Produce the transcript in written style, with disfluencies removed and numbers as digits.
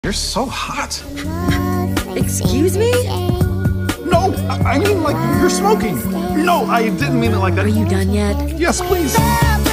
You're so hot. Excuse me? No, I mean like you're smoking. No, I didn't mean it like that. Are you done yet? Yes, please.